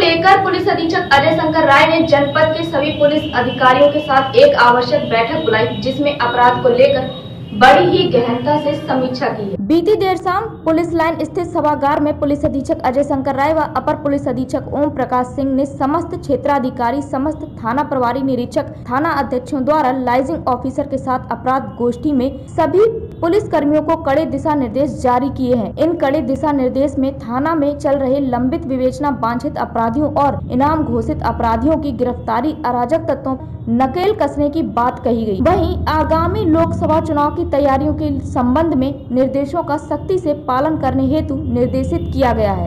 लेकर पुलिस अधीक्षक अजय शंकर राय ने जनपद के सभी पुलिस अधिकारियों के साथ एक आवश्यक बैठक बुलाई, जिसमें अपराध को लेकर बड़ी ही गहनता से समीक्षा की है। बीती देर शाम पुलिस लाइन स्थित सभागार में पुलिस अधीक्षक अजय शंकर राय व अपर पुलिस अधीक्षक ओम प्रकाश सिंह ने समस्त क्षेत्राधिकारी, समस्त थाना प्रभारी निरीक्षक, थाना अध्यक्षों द्वारा लाइजिंग ऑफिसर के साथ अपराध गोष्ठी में सभी पुलिस कर्मियों को कड़े दिशा निर्देश जारी किए हैं। इन कड़े दिशा निर्देश में थाना में चल रहे लंबित विवेचना वांछित अपराधियों और इनाम घोषित अपराधियों की गिरफ्तारी, अराजक तत्वों नकेल कसने की बात कही गई। वहीं आगामी लोकसभा चुनाव की तैयारियों के संबंध में निर्देशों का सख्ती से पालन करने हेतु निर्देशित किया गया है।